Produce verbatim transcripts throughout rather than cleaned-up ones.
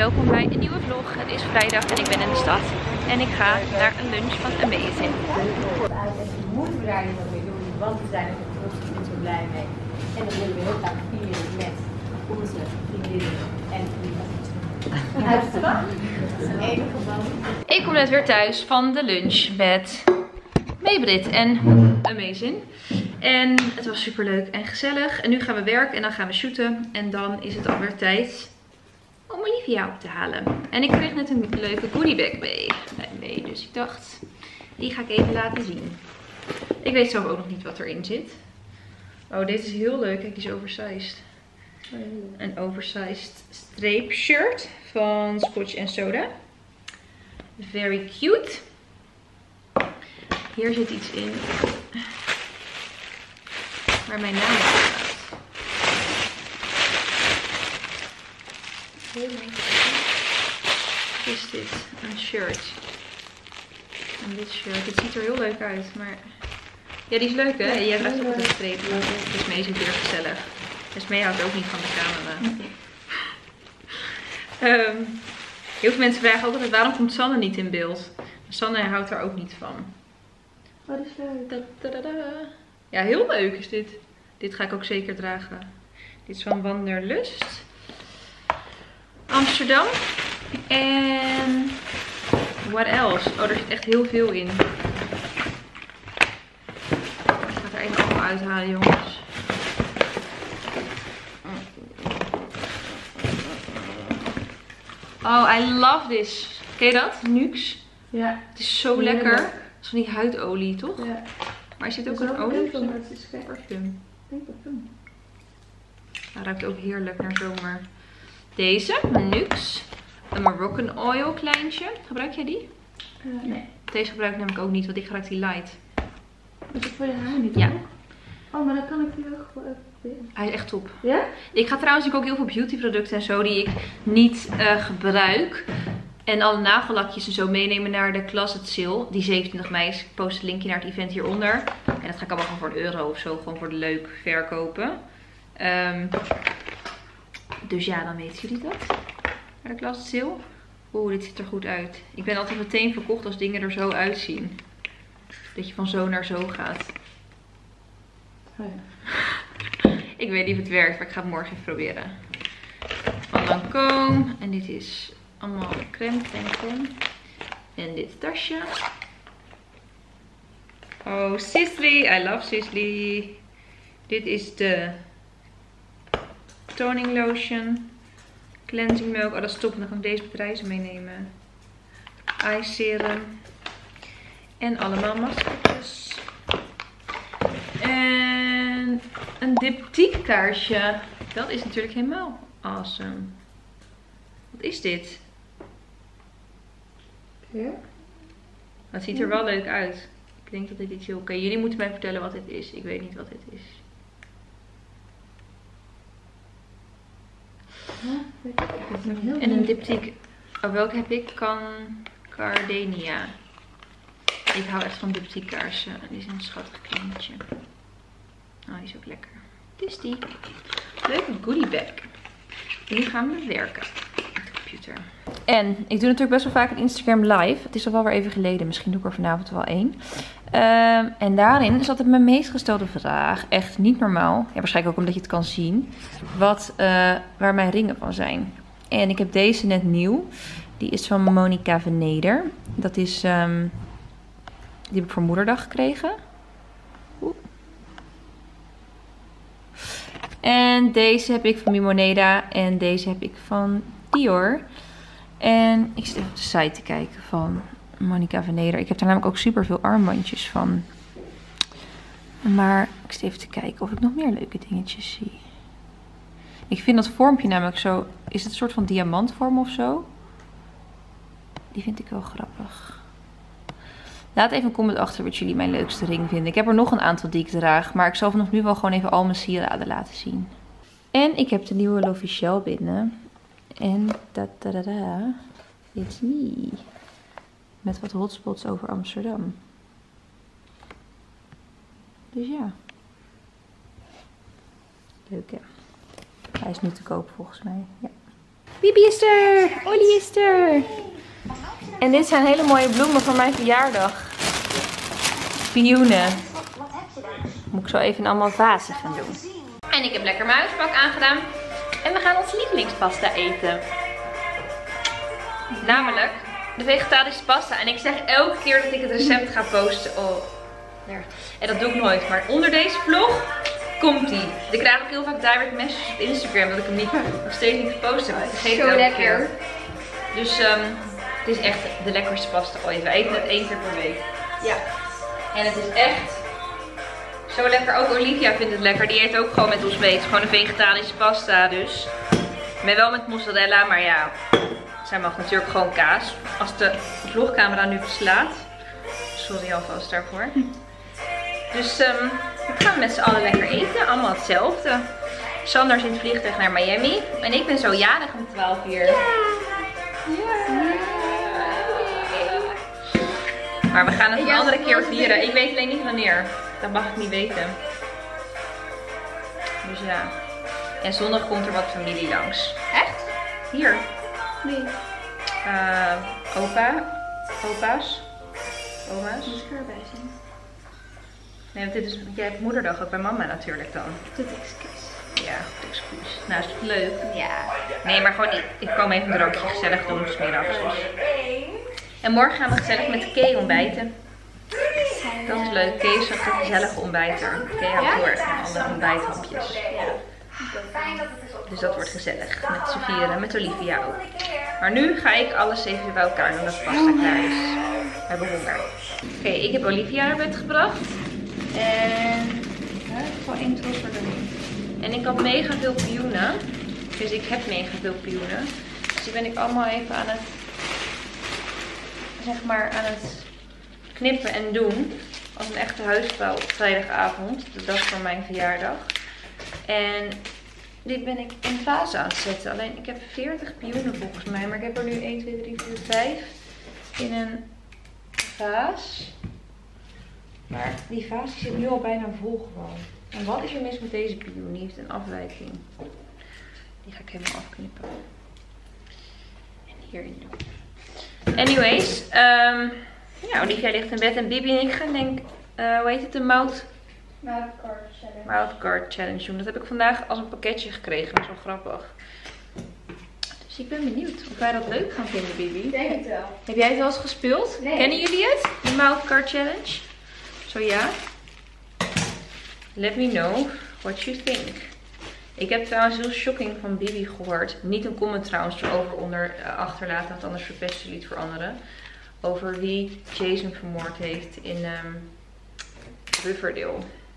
welkom bij een nieuwe vlog. Het is vrijdag en ik ben in de stad en ik ga naar een lunch van Amazing. En moeten we daar niet wat mee doen, want we zijn er trots en zo blij mee. En dat willen we heel graag vieren met onze vriendinnen en vrienden. Uiteraard. Dat is een enige band. Ik kom net weer thuis van de lunch met Maybrit en Amazing. En het was super leuk en gezellig. En nu gaan we werken en dan gaan we shooten. En dan is het alweer tijd om Olivia op te halen. En ik kreeg net een leuke goodiebag mee. mee. Dus ik dacht, die ga ik even laten zien. Ik weet zelf ook nog niet wat erin zit. Oh, dit is heel leuk. Kijk, die is oversized. Een oversized streep shirt van Scotch and Soda. Very cute. Hier zit iets in waar mijn naam op staat. Wat is dit? Een shirt. En dit shirt. Het ziet er heel leuk uit, maar... Ja, die is leuk, hè? Jij draagt ook een streep. Dus mee is het weer gezellig. Dus mee houdt ook niet van de camera. um, heel veel mensen vragen ook altijd, waarom komt Sanne niet in beeld? Sanne houdt er ook niet van. Wat is leuk. Da, da, da, da. Ja, heel leuk is dit. Dit ga ik ook zeker dragen. Dit is van Wanderlust. Amsterdam. En... what else? Oh, er zit echt heel veel in. Ik ga het er even allemaal uithalen, jongens. Oh, I love this. Ken je dat? Nux. Ja. Het is zo Heel lekker. leuk. Het is van die huidolie, toch? Ja. Maar er zit ook Het is een ook olie. leuk, maar het is gek. Parfum. Ik denk parfum. Hij ruikt ook heerlijk naar zomer. Deze, Nux. Een Moroccan oil kleintje. Gebruik jij die? Uh, nee. Deze gebruik ik namelijk ook niet, want ik gebruik die light. Is het voor je haar niet? Ja. Hoor? Oh, maar dan kan ik die wel gewoon proberen. Hij is echt top. Ja? Ik ga trouwens ook heel veel beauty producten en zo die ik niet uh, gebruik. En alle nagellakjes en zo meenemen naar de Closet Sale. Die zevenentwintig mei is. Ik post het linkje naar het event hieronder. En dat ga ik allemaal gewoon voor een euro of zo. Gewoon voor de leuk verkopen. Um, dus ja, dan weten jullie dat. Naar de Closet Sale. Oeh, dit ziet er goed uit. Ik ben altijd meteen verkocht als dingen er zo uitzien. Dat je van zo naar zo gaat. Oh ja. Ik weet niet of het werkt, maar ik ga het morgen even proberen. Van Lancôme. En dit is allemaal crème, crème, crème. En dit tasje. Oh, Sisley. I love Sisley. Dit is de toning lotion. Cleansing milk. Oh, dat is top. Dan kan ik deze bedrijven meenemen. Eye serum. En allemaal maskertjes. En een diptyque kaarsje. Dat is natuurlijk helemaal awesome. Wat is dit? Ja? Het ziet er wel leuk uit. Ik denk dat dit iets heel... Oké, jullie moeten mij vertellen wat dit is. Ik weet niet wat dit is. Ja, weet ik. Dat is een heel En een leuk. diptyque. Oh, welke heb ik? Can Gardenia. Ik hou echt van diptyque kaarsen. Die is een schattig kleintje. Oh, die is ook lekker. Dus die. Leuke goodiebag. Hier gaan we werken. Met de computer. En ik doe natuurlijk best wel vaak een Instagram live. Het is al wel weer even geleden. Misschien doe ik er vanavond wel één. Um, en daarin zat het mijn meest gestelde vraag. Echt niet normaal. Ja, waarschijnlijk ook omdat je het kan zien. Wat, uh, waar mijn ringen van zijn. En ik heb deze net nieuw. Die is van Monica Veneder. Dat is... Um, die heb ik voor moederdag gekregen. Oeh. En deze heb ik van Mimoneda. En deze heb ik van Dior. En ik zit even op de site te kijken van Monica Veneder. Ik heb daar namelijk ook super veel armbandjes van. Maar ik zit even te kijken of ik nog meer leuke dingetjes zie. Ik vind dat vormpje namelijk zo... Is het een soort van diamantvorm of zo? Die vind ik wel grappig. Laat even een comment achter wat jullie mijn leukste ring vinden. Ik heb er nog een aantal die ik draag. Maar ik zal vanaf nu wel gewoon even al mijn sieraden laten zien. En ik heb de nieuwe L'Officiel binnen. En da da da da. It's me. Met wat hotspots over Amsterdam. Dus ja. Leuk hè. Hij is nu te koop volgens mij. Ja. Bibi is er. Ollie is er. En dit zijn hele mooie bloemen voor mijn verjaardag. Pioenen. Moet ik zo even allemaal vazen gaan doen. En ik heb lekker mijn huispak aangedaan. En we gaan ons lievelingspasta eten. Namelijk de vegetarische pasta. En ik zeg elke keer dat ik het recept ga posten. Oh, daar. En dat doe ik nooit. Maar onder deze vlog komt die. Ik krijg ook heel vaak direct messages op Instagram dat ik hem niet, nog steeds niet gepost heb. Ik vergeet het elke lekker. keer. Dus um, het is echt de lekkerste pasta ooit. We eten het één keer per week. Ja. En het is echt zo lekker. Ook Olivia vindt het lekker. Die eet ook gewoon met ons mee. Het is gewoon een vegetarische pasta dus. Maar wel met mozzarella. Maar ja, zij mag natuurlijk gewoon kaas. Als de vlogcamera nu beslaat. Sorry alvast daarvoor. Dus um, we gaan met z'n allen lekker eten. Allemaal hetzelfde. Sander is in het vliegtuig naar Miami. En ik ben zo jarig om twaalf uur. Ja. Ja. Maar we gaan het een andere keer vieren. Ik weet alleen niet wanneer. Dat mag ik niet weten. Dus ja. En zondag komt er wat familie langs. Echt? Hier. Nee. Uh, opa. Opa's. Oma's. Moet ik erbij zijn? Nee, want dit is, jij hebt moederdag ook bij mama natuurlijk dan. Tot excuus. Ja, goed excuus. Nou, is toch leuk? Ja. Nee, maar gewoon, ik, ik kwam even een drankje gezellig doen, smiddags. Dus. En morgen gaan we gezellig met Kay ontbijten. Dat is leuk. Kay is echt een gezellige ontbijter. Kay houdt heel erg van alle ontbijthapjes. Dus dat wordt gezellig. Met z'n vieren, met Olivia ook. Maar nu ga ik alles even bij elkaar doen dat de pasta klaar is. We hebben honger. Oké, okay, ik heb Olivia naar bed gebracht. En hè, ik zal één tros erin. En ik had mega veel pioenen. Dus ik heb mega veel pioenen. Dus die ben ik allemaal even aan het, zeg maar, aan het knippen en doen. Als een echte huisvrouw op vrijdagavond. De dag voor mijn verjaardag. En dit ben ik in vazen aan het zetten. Alleen ik heb veertig pioenen volgens mij. Maar ik heb er nu één, twee, drie, vier, vijf in een vaas. Maar die vaas zit nu al bijna vol gewoon. En wat is er mis met deze pioen? Die heeft een afwijking. Die ga ik helemaal afknippen. En hierin doen. Anyways. Um, ja, Olivia ligt in bed. En Bibi en ik gaan denk uh, hoe heet het? De mouth... Mouthguard challenge. Mouthguard challenge doen. Dat heb ik vandaag als een pakketje gekregen. Dat is wel grappig. Dus ik ben benieuwd of wij dat leuk gaan vinden, Bibi. Ik denk het wel. Heb jij het wel eens gespeeld? Nee. Kennen jullie het? De Mouthguard challenge? Zo ja? Let me know what you think. Ik heb trouwens heel shocking van Bibi gehoord. Niet een comment trouwens erover onder uh, achterlaten, want anders verpesten jullie het voor anderen. Over wie Jason vermoord heeft in um, Riverdale.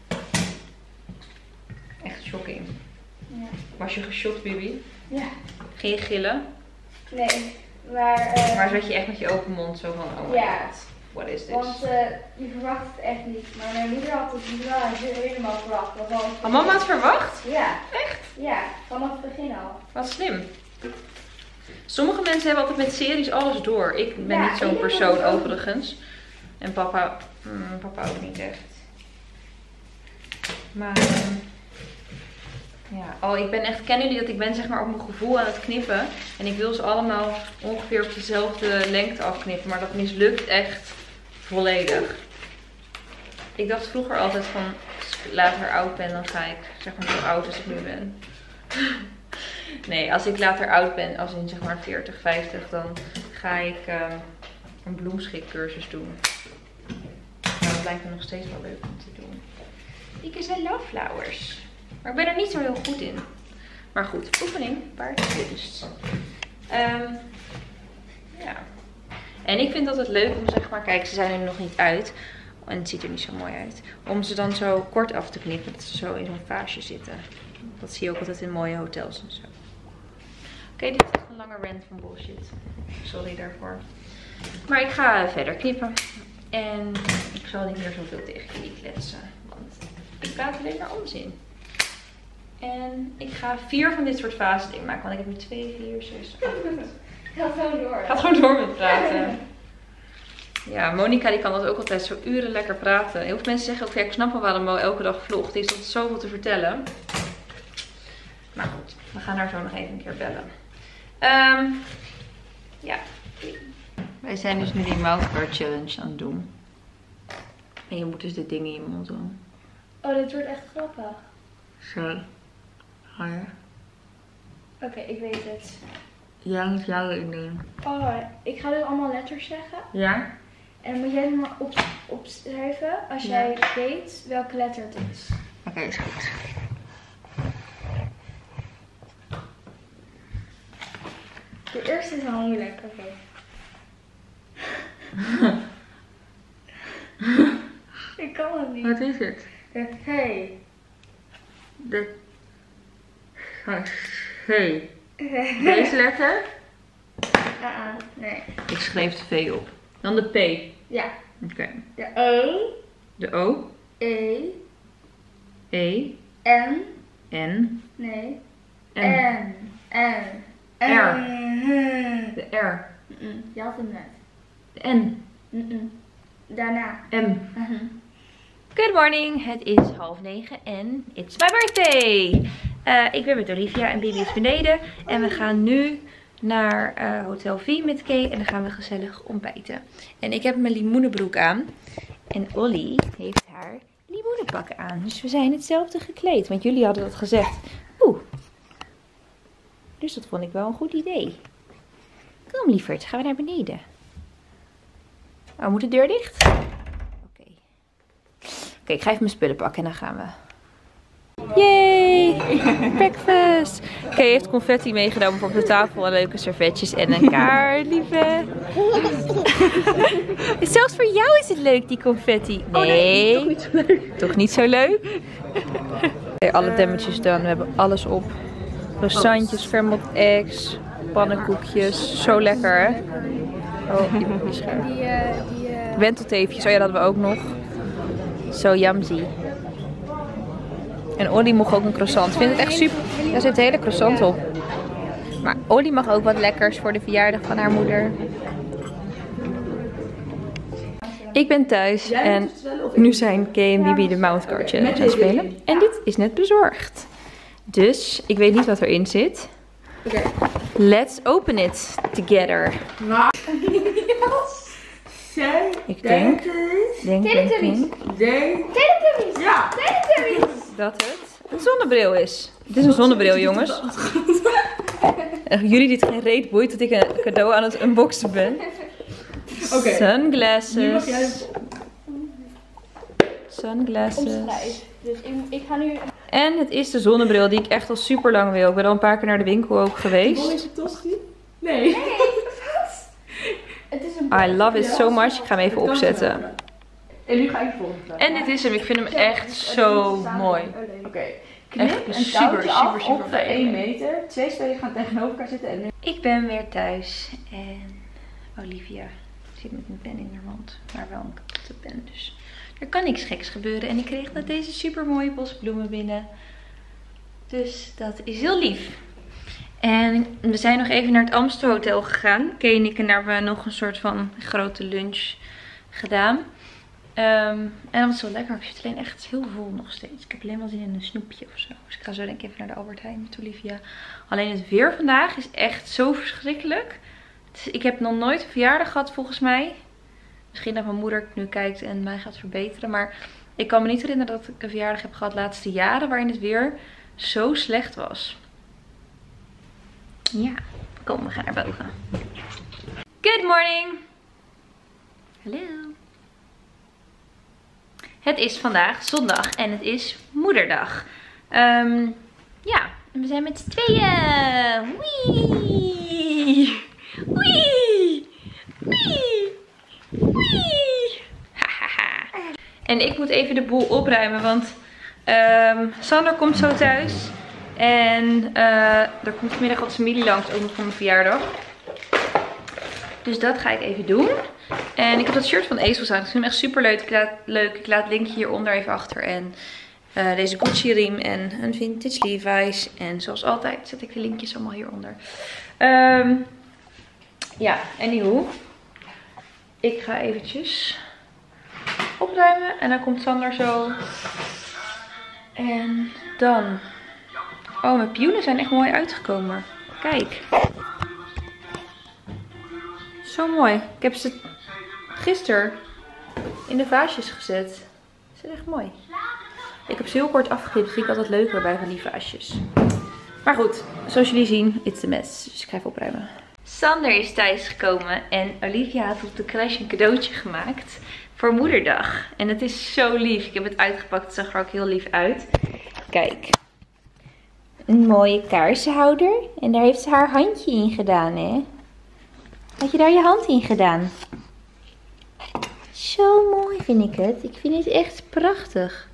Echt shocking. Ja. Was je geschokt, Bibi? Ja. Ging je gillen? Nee, maar... Uh, maar zat je echt met je open mond zo van, oh my ja. god, what is this? Want uh, je verwacht het echt niet. Maar mijn moeder had het niet wel helemaal verwacht. Oh, mama had verwacht? Ja. Echt? Ja, vanaf het begin al. Wat slim. Sommige mensen hebben altijd met series alles door. Ik ben ja, niet zo'n persoon overigens. En papa, mm, papa ook niet echt. Maar... Uh, Ja, oh, ik ben echt, kennen jullie dat ik ben zeg maar op mijn gevoel aan het knippen. En ik wil ze allemaal ongeveer op dezelfde lengte afknippen. Maar dat mislukt echt volledig. Ik dacht vroeger altijd van, als ik later oud ben, dan ga ik, zeg maar zo oud als ik nu ben. Nee, als ik later oud ben, als in zeg maar veertig, vijftig, dan ga ik um, een bloemschikcursus doen. Maar dat lijkt me nog steeds wel leuk om te doen. Because I love flowers. Maar ik ben er niet zo heel goed in. Maar goed, oefening baart kunst. Um, ja. En ik vind het altijd leuk om zeg maar, kijk ze zijn er nog niet uit. En het ziet er niet zo mooi uit. Om ze dan zo kort af te knippen. Dat ze zo in zo'n vaasje zitten. Dat zie je ook altijd in mooie hotels en zo. Oké, okay, dit is echt een lange rant van bullshit. Sorry daarvoor. Maar ik ga verder knippen. En ik zal niet meer zoveel tegen jullie kletsen. Want ik praat alleen maar onzin. En ik ga vier van dit soort vazen dingen maken. Want ik heb nu twee, vier, zes, acht. Gaat gewoon door. Gaat gewoon door met praten. Ja, Monica die kan dat ook altijd zo uren lekker praten. Heel veel mensen zeggen ook, ja, ik snap wel waarom Mo elke dag vlogt. Die is altijd zoveel te vertellen. Maar goed, we gaan haar zo nog even een keer bellen. Um, ja. Wij zijn dus nu die mouthguard challenge aan het doen. En je moet dus dit ding in je mond doen. Oh, dit wordt echt grappig. Zo. Ga je? Oké, okay, ik weet het. Jij moet jou erin doen. Oh, ik ga dus allemaal letters zeggen. Ja? En dan moet jij het maar op, opschrijven als ja. jij weet welke letter het is. Oké, okay, is goed. De eerste is al moeilijk, oké. Okay. Ik kan het niet. Wat is het? De G. De G. Deze letter? Uh -uh, nee. Ik schreef de V op. Dan de P. Ja. Oké. Okay. De O. De O. E. E. N. N. Nee. N. N. N. R. De R. Mm -mm. Je had hem net. De N. Mm -mm. Daarna. M. Uh -huh. Good morning, het is half negen en it's my birthday. Uh, ik ben met Olivia en Bibi is beneden. En we gaan nu naar uh, Hotel V met Kay en dan gaan we gezellig ontbijten. En ik heb mijn limoenenbroek aan. En Ollie heeft haar limoenenpak aan. Dus we zijn hetzelfde gekleed, want jullie hadden dat gezegd. Oeh. Dus dat vond ik wel een goed idee. Kom lieverd, gaan we naar beneden. Oh, moet de deur dicht? Oké. Okay. Oké, okay, ik ga even mijn spullen pakken en dan gaan we. Yay! Breakfast! Kay heeft confetti meegenomen voor op de tafel en leuke servetjes en een kaart, lieve. Zelfs voor jou is het leuk, die confetti. Nee, oh, nee toch niet zo leuk. Toch niet zo leuk? Okay, alle dammetjes dan, we hebben alles op. Croissantjes, scrambled eggs, pannenkoekjes. Zo lekker, hè? Oh, die, die scherp. Die, uh, die, uh... wentelteefjes, oh ja, dat hadden we ook nog. Zo yumzy. En Ollie mocht ook een croissant. Ik vind het echt super. Daar zit een hele croissant op. Maar Ollie mag ook wat lekkers voor de verjaardag van haar moeder. Ik ben thuis en nu zijn Kay en Bibi de mouthguard challenge aan het spelen. En dit is net bezorgd. Dus ik weet niet wat erin zit. Okay. Let's open it together. Zij, ik denk, denk, denk, denk, Teletubbies! Ja! Teletubbies! Dat het een zonnebril is. Het is een zonnebril, jongens. Jullie die het geen reet boeit dat ik een cadeau aan het unboxen ben. Oké. Okay. Sunglasses. Nu mag jij Sunglasses. Dus ik, ik ga nu... En het is de zonnebril die ik echt al super lang wil. Ik ben al een paar keer naar de winkel ook geweest. Is het tosti? Nee. Nee, wat? Het is een I love it so much. Ik ga hem even opzetten. En nu ga ik de volgende vragen. En dit is hem. Ik vind hem echt zo mooi. Oké. Okay. Echt een super, super, super fijn. één meter. Twee spelers gaan tegenover elkaar zitten. En... Ik ben weer thuis. En Olivia zit met een pen in haar mond. Maar wel een kapotte pen. Dus er kan niks geks gebeuren. En ik kreeg net deze super mooie bosbloemen binnen. Dus dat is heel lief. En we zijn nog even naar het Amstel Hotel gegaan. Kay en ik en daar hebben we nog een soort van grote lunch gedaan. Um, en dat was zo lekker. Ik zit alleen echt heel vol nog steeds. Ik heb alleen wel zin in een snoepje of zo. Dus ik ga zo denk ik even naar de Albert Heijn met Olivia. Alleen het weer vandaag is echt zo verschrikkelijk. Dus ik heb nog nooit een verjaardag gehad volgens mij. Misschien dat mijn moeder nu kijkt en mij gaat verbeteren. Maar ik kan me niet herinneren dat ik een verjaardag heb gehad de laatste jaren waarin het weer zo slecht was. Ja, kom, we gaan naar boven. Good morning. Hallo. Het is vandaag zondag en het is moederdag. Um, ja, en we zijn met z'n tweeën. Wee. Wee. Wee. Wee. Hahaha. En ik moet even de boel opruimen, want um, Sander komt zo thuis. En uh, er komt vanmiddag wat familie langs, ook nog voor mijn verjaardag. Dus dat ga ik even doen. En ik heb dat shirt van ASOS aan. Ik vind hem echt super leuk. Ik laat, leuk. Ik laat het linkje hieronder even achter. En uh, deze Gucci riem en een vintage Levi's. En zoals altijd zet ik de linkjes allemaal hieronder. Um, ja, anywho. Ik ga eventjes opruimen. En dan komt Sander zo. En dan... Oh, mijn pioenen zijn echt mooi uitgekomen. Kijk. Zo mooi. Ik heb ze gisteren in de vaasjes gezet. Ze zijn echt mooi. Ik heb ze heel kort afgeknipt. Vind ik altijd leuker bij van die vaasjes. Maar goed, zoals jullie zien, it's a mess. Dus ik ga even opruimen. Sander is thuisgekomen en Olivia had op de crash een cadeautje gemaakt voor moederdag. En het is zo lief. Ik heb het uitgepakt. Het zag er ook heel lief uit. Kijk. Een mooie kaarsenhouder. En daar heeft ze haar handje in gedaan, hè? Had je daar je hand in gedaan? Zo mooi vind ik het. Ik vind het echt prachtig.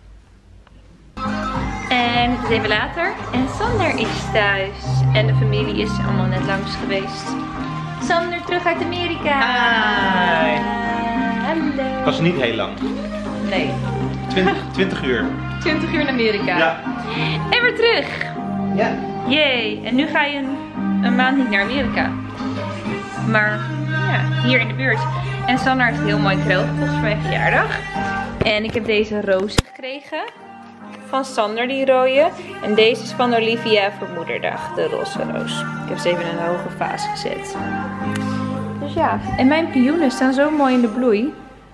En het is even later. En Sander is thuis. En de familie is allemaal net langs geweest. Sander terug uit Amerika. Hi. Hallo. Was niet heel lang. Nee. twintig uur. twintig uur in Amerika. Ja. En weer terug. Ja. Yay. En nu ga je een, een maand niet naar Amerika. Maar ja, hier in de buurt. En Sander heeft een heel mooi cadeau gekocht voor mijn verjaardag. En ik heb deze rozen gekregen. Van Sander, die rode. En deze is van Olivia voor moederdag. De roze roos. Ik heb ze even in een hoge vaas gezet. Dus ja. En mijn pioenen staan zo mooi in de bloei.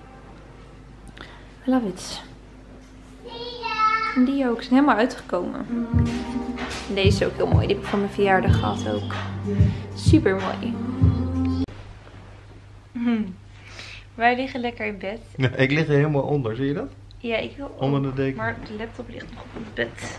I love it. En die ook. Ze zijn helemaal uitgekomen. En deze is ook heel mooi. Die heb ik van mijn verjaardag gehad ook. Super mooi. Hmm. Wij liggen lekker in bed. Ja, ik lig er helemaal onder, zie je dat? Ja, ik wil ook, Onder de deken. maar de laptop ligt nog op het bed.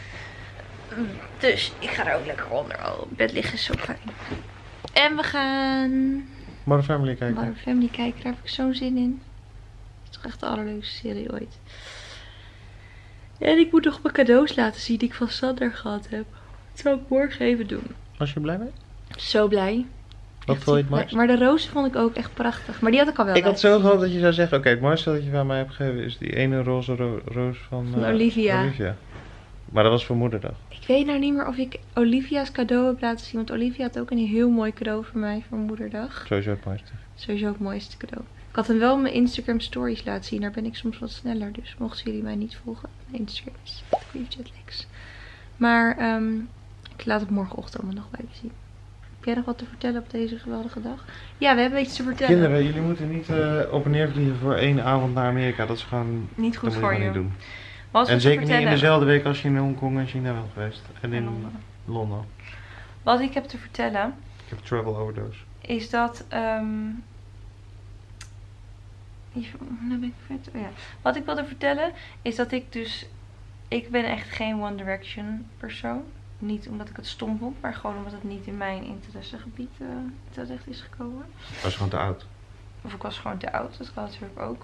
Dus ik ga er ook lekker onder. Oh, het bed liggen is zo fijn. En we gaan Modern Family kijken. Modern Family kijken. Daar heb ik zo'n zin in. Het is toch echt de allerleukste serie ooit. En ik moet nog mijn cadeaus laten zien die ik van Sander gehad heb. Dat zou ik morgen even doen. Was je blij mee? Zo blij. Wat Echt vond je het super mooist? blij. Maar de rozen vond ik ook echt prachtig. Maar die had ik al wel Ik had laten zo zien. gehoopt dat je zou zeggen, oké, het mooiste dat je van mij hebt gegeven is die ene roze ro roos van, Van eh, Olivia. Olivia. Maar dat was voor moederdag. Ik weet nou niet meer of ik Olivia's cadeau heb laten zien. Want Olivia had ook een heel mooi cadeau voor mij voor moederdag. Sowieso het mooiste. Sowieso het mooiste cadeau. Ik had hem wel mijn Instagram stories laten zien. Daar ben ik soms wat sneller. Dus mochten jullie mij niet volgen. Mijn Instagram is Jetlags. Maar um, ik laat het morgenochtend allemaal nog bij je zien. Heb jij nog wat te vertellen op deze geweldige dag? Ja, we hebben iets te vertellen. Kinderen, jullie moeten niet uh, op en neer vliegen voor één avond naar Amerika. Dat is gewoon Niet goed dat moet voor je je. niet doen. Wat En we zeker niet in vertellen- dezelfde week als je in Hongkong en China bent geweest. En in Londen. Londen. Wat ik heb te vertellen Ik heb travel overdose. is dat... Um, even, nou ben ik vet. Oh ja. Wat ik wilde vertellen is dat ik dus... Ik ben echt geen One Direction persoon. Niet omdat ik het stom vond, maar gewoon omdat het niet in mijn interessegebied uh, terecht is gekomen. Dat was gewoon te oud. Of ik was gewoon te oud, dat kan natuurlijk ook.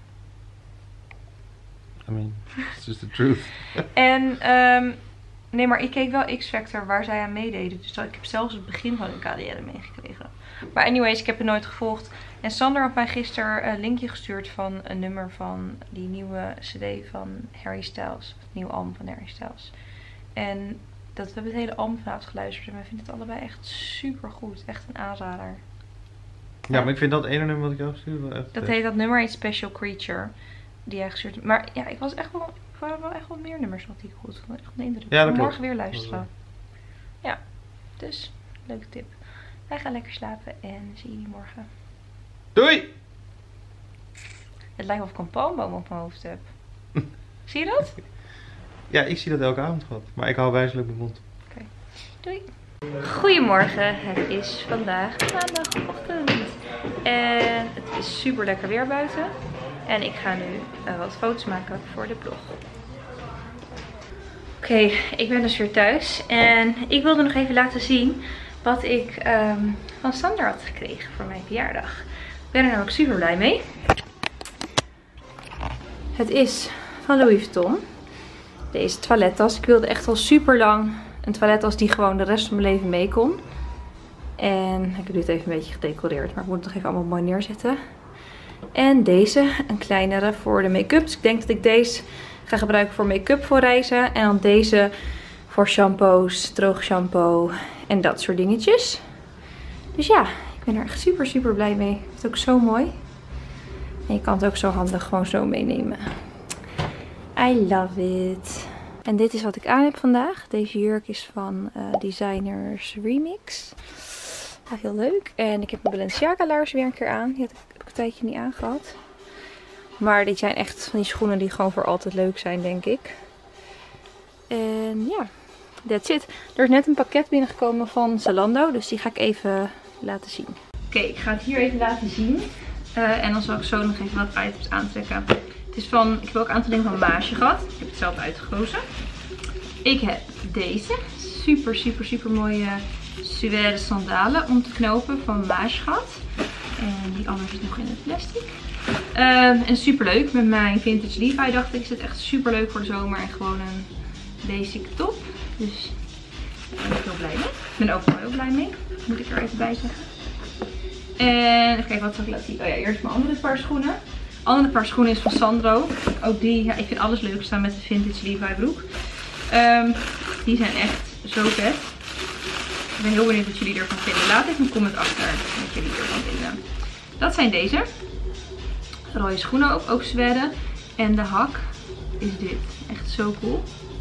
I mean, it's just the truth. En, um, nee, maar ik keek wel X-Factor waar zij aan meededen. Dus dat, ik heb zelfs het begin van hun carrière meegekregen. Maar anyways, ik heb het nooit gevolgd. En Sander had mij gisteren een linkje gestuurd van een nummer van die nieuwe cd van Harry Styles. Het nieuwe album van Harry Styles. En dat we hebben het hele album vanavond geluisterd. En wij vinden het allebei echt super goed. Echt een aanrader. Ja, maar ik vind dat ene nummer wat ik jou gestuurd wel echt... Dat heet dat nummer heet Special Creature. Die hij gestuurd. Maar ja, ik was echt wel... Ik wou wel echt wat meer nummers wat ik goed vond. Echt een indruk. Ja, dat Ik ga klopt. morgen weer luisteren. Ja, dus leuke tip. Wij gaan lekker slapen en zie jullie morgen. Doei! Het lijkt wel of ik een palmboom op mijn hoofd heb. Zie je dat? Ja, ik zie dat elke avond gehad. Maar ik hou wijselijk mijn mond. Doei. Goedemorgen, het is vandaag maandagochtend. En het is super lekker weer buiten. En ik ga nu uh, wat foto's maken voor de blog. Oké, okay, ik ben dus weer thuis. En ik wilde nog even laten zien wat ik um, van Sander had gekregen voor mijn verjaardag. Ik ben er namelijk super blij mee. Het is van Louis Vuitton. Deze toilettas. Ik wilde echt al super lang een toilettas die gewoon de rest van mijn leven mee kon. En ik heb dit even een beetje gedecoreerd. Maar ik moet het nog even allemaal mooi neerzetten. En deze, een kleinere voor de make-up. Dus ik denk dat ik deze ga gebruiken voor make-up voor reizen. En dan deze voor shampoos, droog shampoo en dat soort dingetjes. Dus ja, ik ben er echt super super blij mee. Ik vind het ook zo mooi. En je kan het ook zo handig gewoon zo meenemen. I love it. En dit is wat ik aan heb vandaag. Deze jurk is van uh, Designers Remix. Ja, heel leuk. En ik heb mijn Balenciaga laars weer een keer aan. Die heb ik, heb ik een tijdje niet aangehad. Maar dit zijn echt van die schoenen die gewoon voor altijd leuk zijn, denk ik. En ja, that's it. Er is net een pakket binnengekomen van Zalando. Dus die ga ik even laten zien. Oké, okay, ik ga het hier even laten zien. Uh, en dan zal ik zo nog even wat items aantrekken. Het is van, ik heb ook een aantal dingen van Maasje gehad. Ik heb het zelf uitgekozen. Ik heb deze. Super, super, super mooie suède sandalen om te knopen van Maasje gehad. En die andere is nog in het plastic. Uh, en super leuk met mijn vintage Levi dacht ik. Is het echt super leuk voor de zomer en gewoon een basic top. Dus daar ben ik heel blij mee. Ik ben er ook heel blij mee. Moet ik er even bij zeggen. En even kijken wat zal ik laten zien. Oh ja, eerst mijn andere paar schoenen. Andere paar schoenen is van Sandro. Ook die, ja, ik vind alles leuk staan met de vintage Levi broek. Um, die zijn echt zo vet. Ik ben heel benieuwd wat jullie ervan vinden. Laat even een comment achter wat jullie ervan vinden. Dat zijn deze. Rode schoenen ook, ook zwedden. En de hak is dit. Echt zo cool.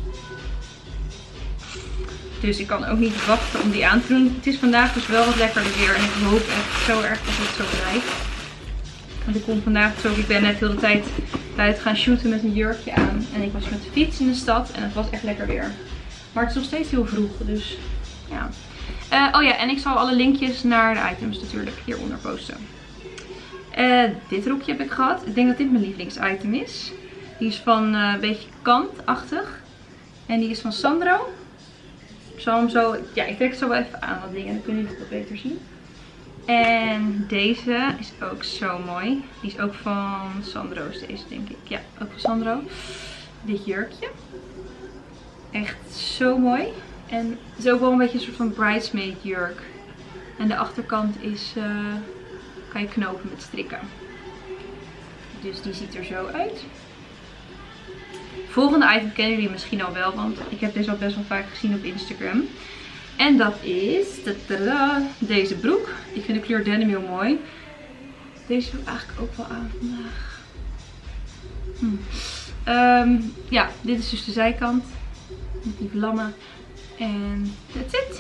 Dus ik kan ook niet wachten om die aan te doen. Het is vandaag dus wel wat lekkerder weer. En ik hoop echt zo erg dat het zo blijft. Want ik kom vandaag zo. Ik ben net heel de tijd buiten gaan shooten met een jurkje aan. En ik was met de fiets in de stad. En het was echt lekker weer. Maar het is nog steeds heel vroeg. Dus ja. Uh, oh ja, en ik zal alle linkjes naar de items natuurlijk hieronder posten. Uh, dit rokje heb ik gehad. Ik denk dat dit mijn lievelingsitem is. Die is van uh, een beetje kantachtig. En die is van Sandro. Ik zal hem zo... Ja, ik trek het zo wel even aan wat dingen. Dan kunnen jullie het wat beter zien. En deze is ook zo mooi. Die is ook van Sandro is deze, denk ik. Ja, ook van Sandro. Dit jurkje. Echt zo mooi. En het is ook wel een beetje een soort van bridesmaid jurk. En de achterkant is... Uh, kan je knopen met strikken. Dus die ziet er zo uit. Volgende item kennen jullie misschien al wel, want ik heb deze al best wel vaak gezien op Instagram. En dat is tadaa, deze broek. Ik vind de kleur denim heel mooi. Deze doe ik eigenlijk ook wel aan vandaag. Hm. Um, ja, dit is dus de zijkant. Met die vlammen. En that's it.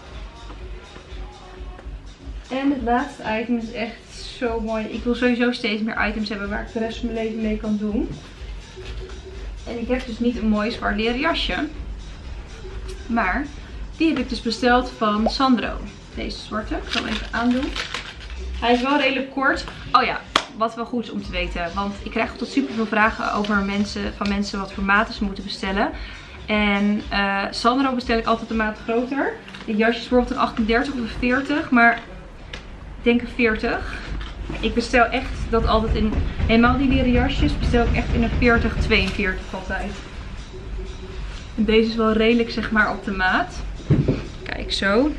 En het laatste item is echt zo mooi. Ik wil sowieso steeds meer items hebben waar ik de rest van mijn leven mee kan doen. En ik heb dus niet een mooi zwart leren jasje. Maar die heb ik dus besteld van Sandro. Deze zwarte. Ik zal hem even aandoen. Hij is wel redelijk kort. Oh ja, wat wel goed is om te weten. Want ik krijg tot super veel vragen over mensen, van mensen wat voor maten ze moeten bestellen. En uh, Sandro bestel ik altijd een maat groter. Dit jasje is bijvoorbeeld een achtendertig of een veertig. Maar ik denk een veertig. Ik bestel echt dat altijd in, helemaal die leren jasjes, bestel ik echt in een veertig, tweeënveertig altijd. En deze is wel redelijk zeg maar op de maat. Kijk zo.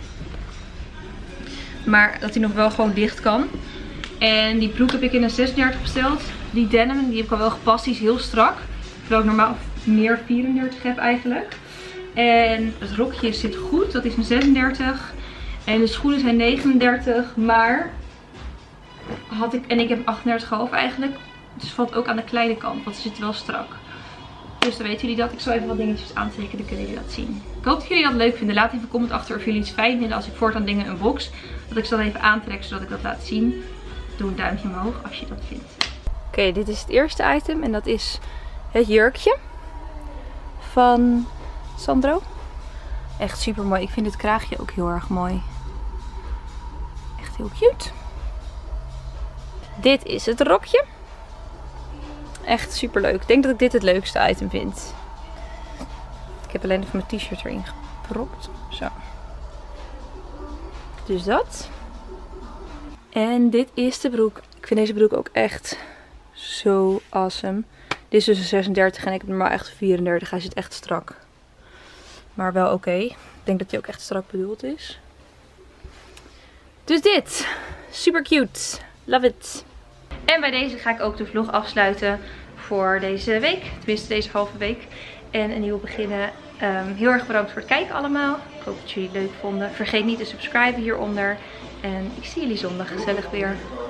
Maar dat hij nog wel gewoon dicht kan. En die broek heb ik in een zesendertig besteld. Die denim, die heb ik al wel gepast, die is heel strak. Terwijl ik normaal meer vierendertig heb eigenlijk. En het rokje zit goed, dat is een zesendertig. En de schoenen zijn negenendertig, maar... Had ik, en ik heb achtendertig komma vijf eigenlijk. Dus het valt ook aan de kleine kant. Want ze zit wel strak. Dus dan weten jullie dat. Ik zal even wat dingetjes aantrekken. Dan kunnen jullie dat zien. Ik hoop dat jullie dat leuk vinden. Laat even een comment achter of jullie iets fijn vinden. Als ik voortaan dingen unbox. Dat ik ze dan even aantrek. Zodat ik dat laat zien. Doe een duimpje omhoog als je dat vindt. Oké, okay, dit is het eerste item. En dat is het jurkje. Van Sandro. Echt super mooi. Ik vind dit kraagje ook heel erg mooi. Echt heel cute. Dit is het rokje. Echt super leuk. Ik denk dat ik dit het leukste item vind. Ik heb alleen even mijn t-shirt erin gepropt. Zo. Dus dat. En dit is de broek. Ik vind deze broek ook echt zo awesome. Dit is dus een zesendertig en ik heb normaal echt een vierendertig. Hij zit echt strak. Maar wel oké. Okay. Ik denk dat hij ook echt strak bedoeld is. Dus dit. Super cute. Love it. En bij deze ga ik ook de vlog afsluiten voor deze week. Tenminste deze halve week. En een nieuwe beginnen. Um, heel erg bedankt voor het kijken allemaal. Ik hoop dat jullie het leuk vonden. Vergeet niet te subscriben hieronder. En ik zie jullie zondag gezellig weer.